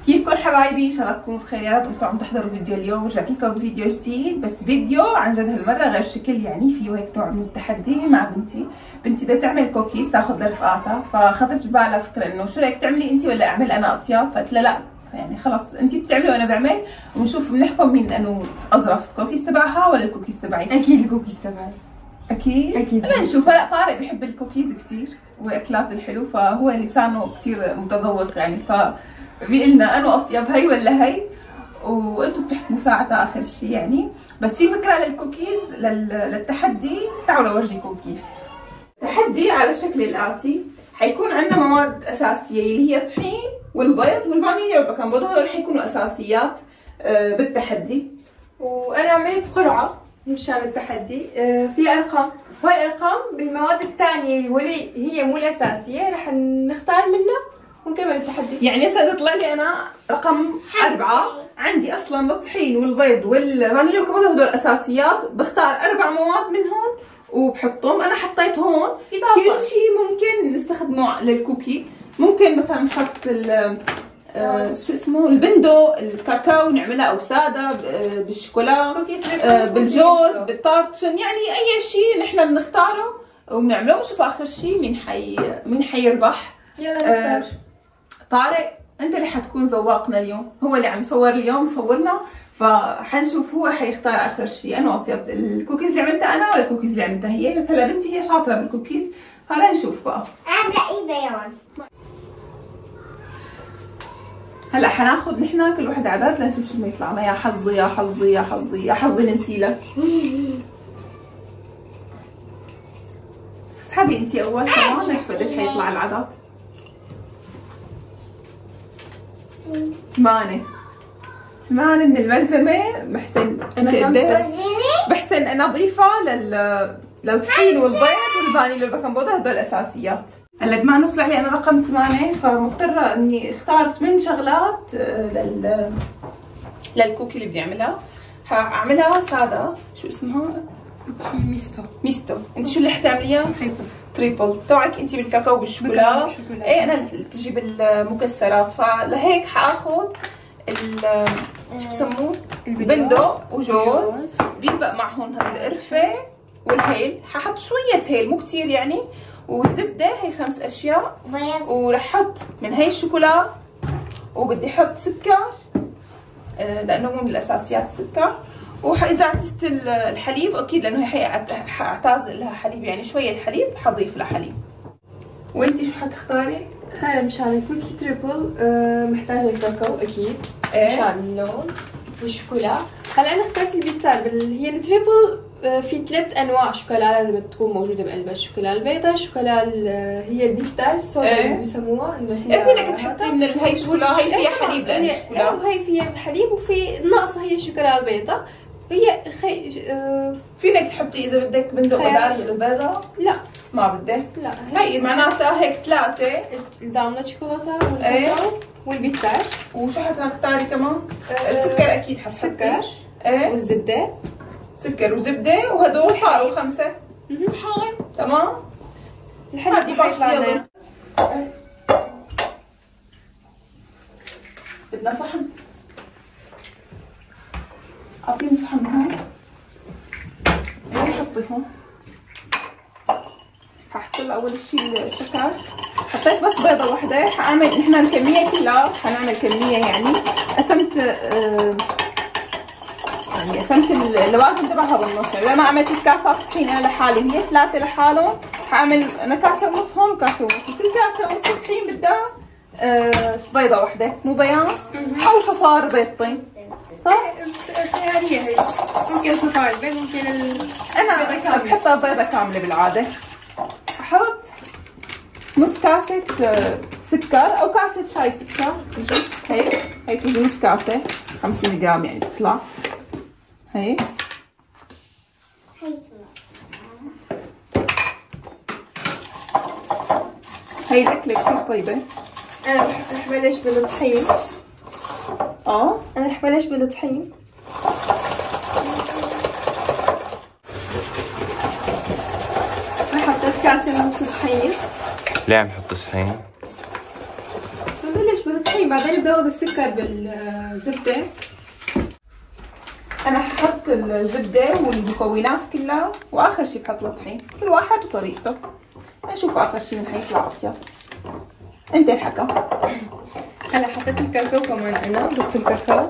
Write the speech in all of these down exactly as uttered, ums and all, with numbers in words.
كيفكم حبايبي؟ ان شاء الله تكونوا بخير يا رب. انتم عم تحضروا فيديو اليوم، رجعت لكم بفيديو جديد، بس فيديو عن جد هالمره غير شكل، يعني فيه هيك نوع من التحدي مع بنتي. بنتي بدها تعمل كوكيز تاخذ لرفقاتها، فخطرت ببالها فكره انه شو رايك تعملي انت ولا اعمل انا اطياب؟ فقلت لها لا، يعني خلص انت بتعملي وانا بعمل، وبنشوف بنحكم مين انه اظرف، الكوكيز تبعها ولا الكوكيز تبعي. اكيد الكوكيز تبعي. اكيد اكيد هلا نشوف. هلا طارق بحب الكوكيز كثير والاكلات الحلو، فهو لسانه كثير متذوق يعني، ف بيقلنا انو اطيب هي ولا هي، وانتم بتحكموا ساعتها اخر شيء يعني. بس في فكره للكوكيز للتحدي، تعالوا اورجيكم كيف. تحدي على الشكل الاتي، حيكون عندنا مواد اساسيه اللي هي طحين والبيض والفانيليا والبيكنج باودر، هذول حيكونوا اساسيات بالتحدي. وانا عملت قرعه مشان التحدي في ارقام، وهي الارقام بالمواد الثانيه واللي هي مو الاساسيه رح نختار منها ونكمل التحدي. يعني هسه اذا طلع لي انا رقم أربعة، عندي اصلا الطحين والبيض والفانيليا والبيكنج هدول اساسيات، بختار اربع مواد منهم وبحطهم. انا حطيت هون كل شيء ممكن نستخدمه للكوكي. ممكن مثلا نحط آه شو اسمه البندو، الكاكاو نعملها او ساده بالشوكولا، آه بالجوز، بالطارتشن، يعني اي شيء نحن بنختاره وبنعمله ونشوف اخر شيء مين حي مين حيربح. يلا نختار. آه طارق انت اللي حتكون ذواقنا اليوم، هو اللي عم يصور اليوم صورنا، فحنشوف هو حيختار اخر شيء انه اطيب، الكوكيز اللي عملتها انا ولا الكوكيز اللي عملتها هي. بس هلا بنتي هي شاطره بالكوكيز، فلا نشوف بقى. انا رأيي بيان. هلا حناخذ نحن كل وحده عدد لنشوف شو ما يطلع لنا. يا حظي يا حظي يا حظي يا حظي ننسيلك. اسحبي انت اول كمان نشوف قديش حيطلع العدد. ثمانية ثمانية من الملزمة. بحسن انت قديش؟ بحسن انا اضيفها لل للطحين والبيض والفانيليا والبيكنج باودر، هدول الاساسيات. هلا بما انه طلع لي انا رقم ثمانية، فمضطرة اني اختار ثمان شغلات لل للكوكي اللي بدي اعملها. حاعملها سادة. شو اسمها؟ كوكي ميستو. ميستو. انت شو اللي حتعمليها؟ تريبل. تريبل تبعك انت بالكاكاو بالشوكولا. ايه انا اللي تجي بالمكسرات، فلهيك حاخذ ال شو بسموه؟ البندو وجوز، بينبق معهم هذا القرفه والهيل. ححط شويه هيل مو كثير يعني، والزبده. هي خمس اشياء. ورح احط من هي الشوكولا، وبدي احط سكر لانه مو من الاساسيات السكر. واذا اعتزت الحليب اكيد لانه هي حاعتازل لها حليب، يعني شويه حليب حضيف لها حليب. وانتي شو حتختاري؟ هلا مشان الكوكي تريبل أه محتاجه الكاكاو اكيد. ايه؟ مشان اللون والشوكولا. هلا انا اخترت البيتار بال... هي التريبل أه في ثلاث انواع شوكولا لازم تكون موجوده بقلبها، الشوكولا البيضاء، الشوكولا هي البيتار السوداء اللي بيسموها، انه فيها ايه فينك تحطي من هي الشوكولا، هي فيها حليب لان الشوكولا، وهي فيها حليب، وفي ناقصه هي الشوكولا البيضاء. هي خي أه فينك تحطي اذا بدك بندق بداري البيضاء. لا ما بدك. لا هي معناتها هيك ثلاثه. الدامنة شوكولاته والكاكاو والبيتار. وشو حتختاري كمان؟ أه السكر اكيد حتحطي. سكر. ايه والزبده. سكر وزبده، وهدول صاروا خمسه. تمام. الحليب هادي باش يلا. بدنا صحن. اعطيني صحن هون. ايه حطي هون. ححط له اول شيء الشكر. حطيت بس بيضه واحده. حاعمل نحن الكميه كلها، حنعمل كميه يعني. قسمت آه يعني قسمت اللوازم تبعها بالنص، يعني لما عملت الكاسات طحين انا لحالي هي ثلاثه لحالهم، حاعمل انا كاسه ونص هون وكاسه ونص، وكل كاسه ونص طحين بدها آه بيضه واحده، مو بيان او صفار بيضتين. صح؟ خياريه هي، ممكن صفار البيض، ممكن ال... انا بحطها بيضه كامله بالعاده. احط نص كاسه سكر او كاسه شاي سكر. هيك هيك تجي نص كاسه خمسين جرام يعني تطلع هيك. هي الاكله كثير طيبه. انا رح بلش بالطحين. اه انا رح بلش بالطحين. انا حطيت كاسه ونص طحين. ليه عم تحطي طحين؟ ببلش بالطحين بعدين بعدين بدوب بالسكر بالزبده. انا ححط الزبده والمكونات كلها واخر شي بحط الطحين، كل واحد وطريقته. نشوف اخر شي من حيطلع اطيب. انت الحكم. هلا حطيت الكاكاو كمان، انا ضفت الكاكاو.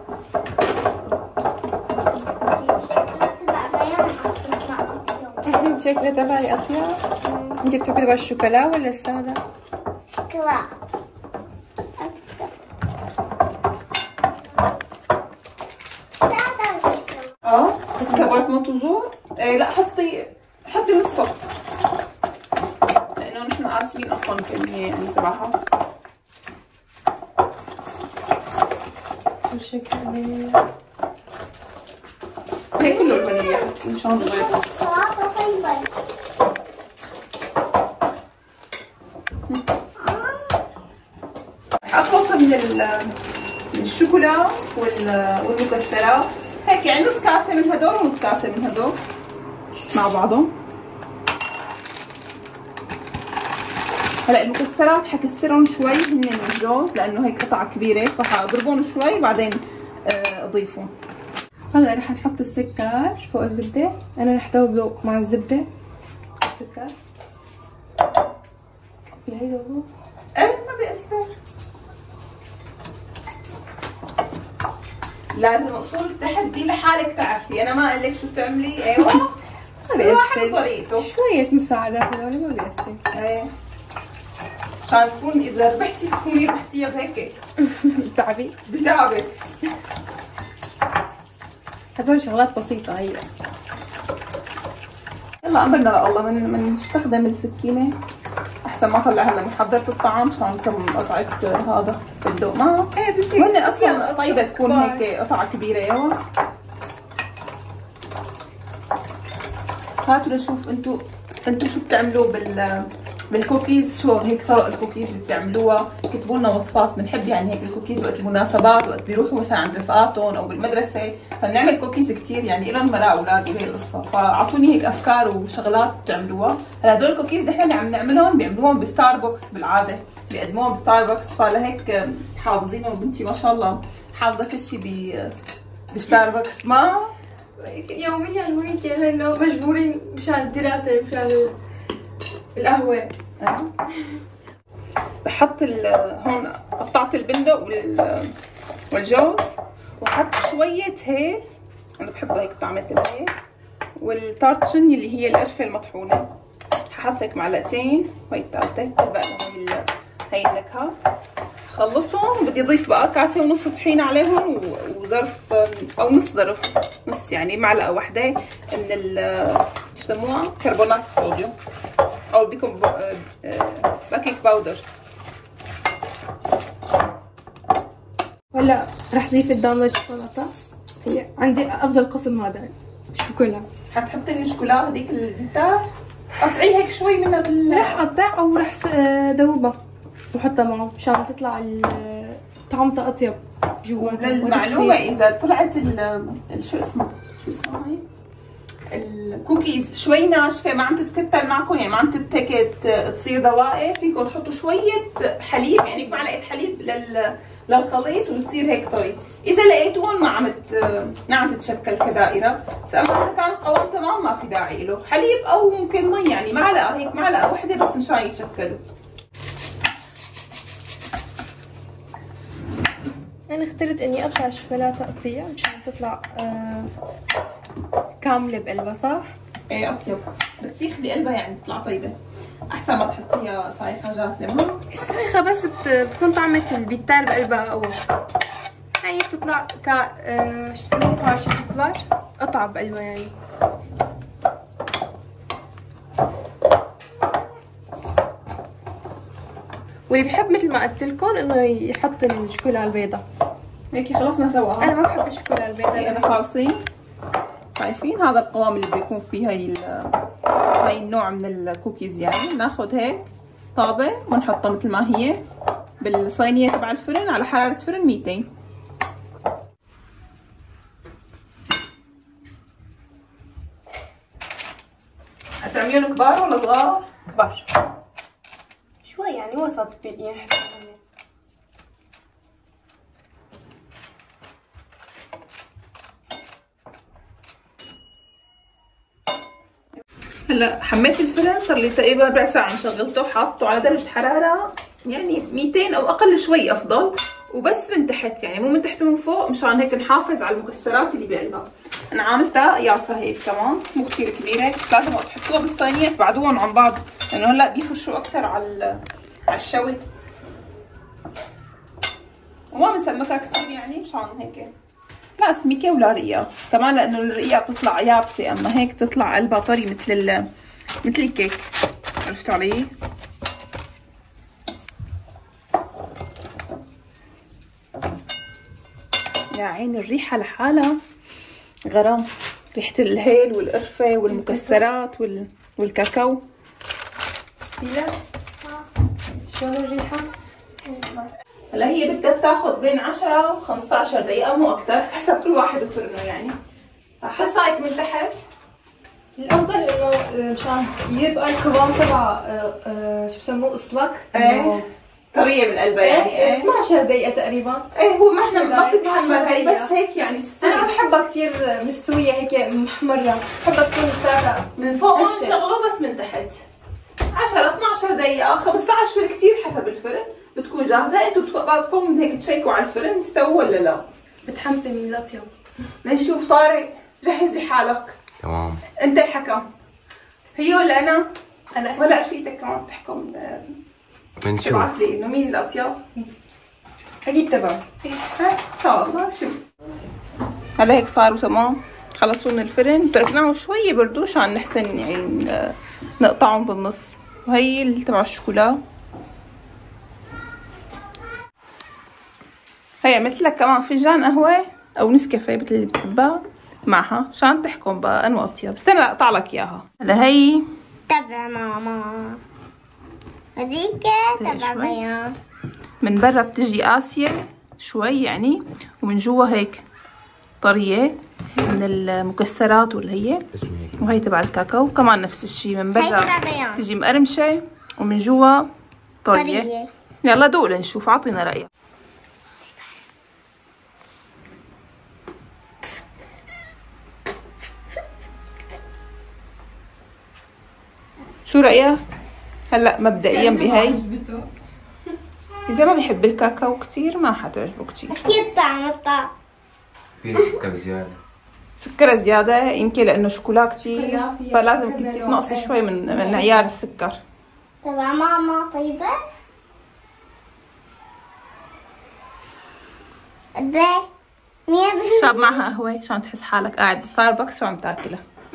الشكل تبعي اطيب. انت بتحبي تبع الشوكولا ولا الساده؟ شوكولا. اه كبرت ما تزور. إيه لا حطي حطي نصه لانه نحن قاسمين اصلا الكميه يعني تبعها. بالشكل هيك هيك كله الفانيليا حطي مشان البيض. اخلطها من من الشوكولا والمكسرات هيك، يعني نص كاسه من هدول ونص كاسه من هدول مع بعضهم. هلا المكسرات حكسرهم شوي هن الجوز لانه هيك قطعه كبيره، فحضربهم شوي بعدين اضيفهم. هلا رح نحط السكر فوق الزبده. انا رح دوبه مع الزبده السكر. هي دوبه. ايه ما بيأثر. لازم اصول التحدي لحالك تعرفي، انا ما اقول لك شو تعملي. ايوه كل واحد وطريقته. شويه مساعدات هذول ما بيأثر. ايه عشان تكون اذا ربحتي تكوني ربحتيها بهيك بتعبي بتعبك. هدول شغلات بسيطه هي. يلا امرنا لله من من نستخدم السكينه احسن ما طلع هلا من حضرت الطعام عشان كم قطعه هذا بده ما. ايه بصير هن اصلا طيبه تكون هيك قطعه كبيره. ايوه هاتوا لنشوف انتو انتو شو بتعملوا بال بالكوكيز. شو هيك طرق الكوكيز اللي بتعملوها، اكتبوا لنا وصفات. بنحب يعني هيك الكوكيز وقت المناسبات، وقت بيروحوا مثلا عند رفقاتهم او بالمدرسه، فبنعمل كوكيز كثير يعني لهم مراء اولاد وهي القصه. فاعطوني هيك افكار وشغلات بتعملوها. هلا هدول الكوكيز نحن اللي عم نعملهم بيعملوهم بستاربكس بالعاده، بيقدموهم بستاربكس، فلهيك حافظينهم. بنتي ما شاء الله حافظه كل شيء ب بستاربكس. ما يوميا هونيك لانه مجبورين مشان الدراسه مشان القهوه. بحط هون قطعت البندق والجوز وحط شويه هيل، انا بحب هيك طعمه الهيل، والتارتشن اللي هي القرفه المطحونه. ححط هيك معلقتين وهي الثالثه الباقي هي هي النكهه. خلطهم. بدي اضيف بقى كاسه ونص طحين عليهم وظرف او نص ظرف، نص يعني معلقه واحده من ال شو بسموها كربونات الصوديوم او بيكون باكينج باودر. هلا رح اضيف الدانلج شوكولاته. هي عندي افضل قسم هذا الشوكولا. حتحطي لي الشوكولا هذيك اللي بتاع قطعي هيك شوي منها بال رح اقطع او رح دوبها وحطها معه مشان تطلع طعمتها اطيب جوا. للمعلومه اذا طلعت ال شو اسمه شو اسمها هي الكوكيز شوي ناشفه ما عم تتكتل معكم، يعني ما عم تتك تصير دوائر، فيكم تحطوا شويه حليب يعني معلقه حليب لل للخليط وتصير هيك طري. اذا لقيتوهم ما عم ما عم تتشكل كدائره، بس اما اذا كان القوام تمام ما في داعي له حليب او ممكن مي، يعني معلقه هيك معلقه وحده بس مشان يتشكلوا. انا اخترت اني اقطع الشوكولاته قطيع مشان تطلع آه كامله بقلبها. صح؟ ايه اطيب بتسيخ بقلبها يعني تطلع طيبه احسن ما تحطيها صايخه جاهزه. ما الصايخه بس بت... بتكون طعمه البيتار بقلبها اول. هي بتطلع ك آه... شو بسموها شو بتطلع قطعه بقلبها يعني. واللي بحب مثل ما قلت لكم انه يحط الشوكولا البيضاء. هيك خلصنا سوا. انا ما بحب الشوكولا البيضاء. انا خالصين. شايفين هذا القوام اللي بيكون فيه هي هاي النوع من الكوكيز. يعني بناخذ هيك طابه ونحطها مثل ما هي بالصينيه تبع الفرن على حراره فرن ميتين. هتعمليهم كبار ولا صغار؟ كبار شوي يعني وسط يعني. هلا حميت الفرن، صار لي تقريبا ربع ساعه شغلته، حاطه على درجه حراره يعني مئتين او اقل شوي افضل، وبس من تحت يعني مو من تحت ومن فوق، مشان هيك نحافظ على المكسرات اللي بقلبها. انا عاملتها ياسه هيك كمان، مو كثير كبيره هيك، بس لازم تحطوها بالصينيه تبعدوهم عن بعض لانه هلا بيفرشوا اكثر على على الشوي، وما بنسمكها كثير يعني مشان هيك لا سميكه ولا رقيقه كمان، لانه الرقيقه بتطلع يابسه، اما هيك بتطلع قلبها طري مثل ال مثل الكيك. عرفتوا علي؟ يا عين الريحه لحالها غرام، ريحه الهيل والقرفه والمكسرات وال... والكاكاو. شلون الريحه؟ هلا هي بدها تاخذ بين عشرة و خمسة عشر دقيقة مو أكثر، حسب كل واحد وفرنه يعني. حسا هيك من تحت. الأفضل إنه مشان يبقى القوام تبع شو بسموه أصلك. ايه طرية من قلبها يعني. ايه اثني عشر دقيقة تقريبا. ايه هو ما ما بتتحمل هي، بس هيك يعني تستوي. أنا بحبها كثير مستوية هيك محمرة، بحبها تكون ساقعة. من فوق ما نشغله بس من تحت. عشرة اثني عشر دقيقة، خمسة عشر بالكثير حسب الفرن. بتكون جاهزة، انتوا بعدكم هيك تشيكوا على الفرن استوى ولا لا. متحمسة مين الأطيب. لنشوف. طارق جهزي حالك. تمام. انت الحكم. هي ولا انا؟ انا ولا رفيقتك كمان تحكم. بنشوف. تبعت لي انه مين الأطيب. اكيد تبع. ان شاء الله. شوف هلا هيك صاروا تمام، خلصوا من الفرن، تركناهم شوي يبردوا عشان نحسن يعني نقطعهم بالنص. وهي اللي تبع الشوكولا. هي عملت لك كمان فنجان قهوه او نسكافيه مثل اللي بتحبها معها عشان تحكم بقى انو اطيب. استنى اقطع لك اياها. هلا هي تبع ماما، هذيك تبع بيان. من برا بتجي قاسيه شوي يعني، ومن جوا هيك طريه من المكسرات واللي هي، وهي تبع الكاكاو كمان نفس الشيء، من برا تجي مقرمشه ومن جوا طريه, طرية. يلا دوق لنشوف، اعطينا رايك. شو رأيك؟ هلا مبدئيا بهي إذا ما بيحب الكاكاو كتير ما حتعجبه كتير. أكيد طعم الطعم. في سكر زيادة. سكر زيادة يمكن لأنه شوكولا كتير، فلازم كنتي تنقصي شوي من من عيار السكر. تبع ماما طيبة؟ قد ايه؟ مية بالمية. اشرب معها قهوة عشان تحس حالك قاعد بستاربكس وعم تاكلها.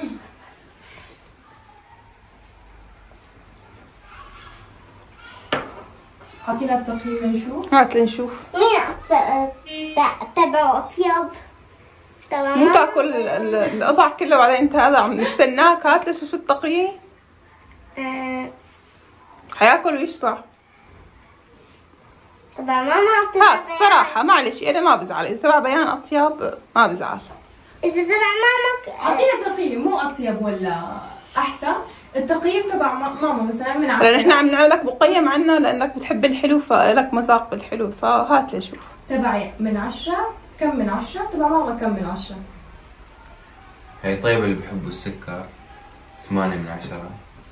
اعطينا التقييم نشوف. هات لنشوف. مين تبع اطيب؟ تبع مو تاكل القطع كلها وبعدين انت هذا عم نستناك. هات لشوف شو التقييم. أه حياكل ويشبع. تبع ماما. هات الصراحة معلش انا ما بزعل، اذا تبع بيان اطيب ما بزعل. اذا تبع ماما اعطينا تقييم، مو اطيب ولا احسن، التقييم تبع ماما مثلا من عشرة. نحن عم نعمل لك مقيم عنا لانك بتحب الحلو، فلك مذاق بالحلو، فهات لشوف. تبعي من عشرة، كم من عشرة؟ تبع ماما كم من عشرة؟ هي طيبة اللي بحبوا السكر، ثمانية من عشرة.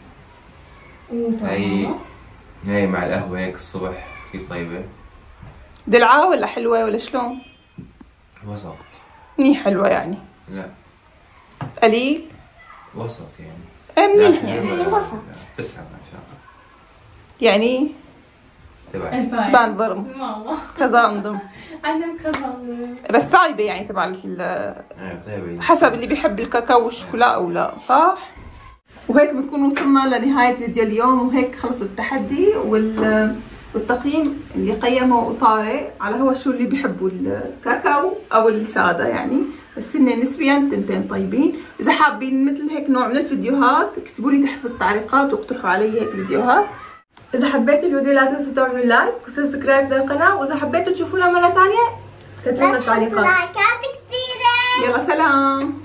هي هي مع القهوة هيك الصبح كثير طيبة. دلعة ولا حلوة ولا شلون؟ وسط. منيح حلوة يعني؟ لا قليل؟ وسط يعني. ايه منيح يعني. وسط. تسعة من عشرة يعني تبعي. بان برم. والله كزاندم. عندهم كزاندم. بس طيبة يعني تبع طيبة حسب اللي بيحب الكاكاو والشوكولا او لا، صح؟ وهيك بنكون وصلنا لنهاية فيديو اليوم، وهيك خلص التحدي وال والتقييم اللي قيمه طارق على هو شو اللي بيحبوا الكاكاو او الساده يعني، بس هن نسبيا تنتين طيبين. اذا حابين مثل هيك نوع من الفيديوهات اكتبوا لي تحت بالتعليقات واقترحوا علي هيك فيديوهات. اذا حبيتوا الفيديو لا تنسوا تعملوا لايك وسبسكرايب للقناه، واذا حبيتوا تشوفونا مره ثانيه كتبوا لنا التعليقات. لايكات كثيره. يلا سلام.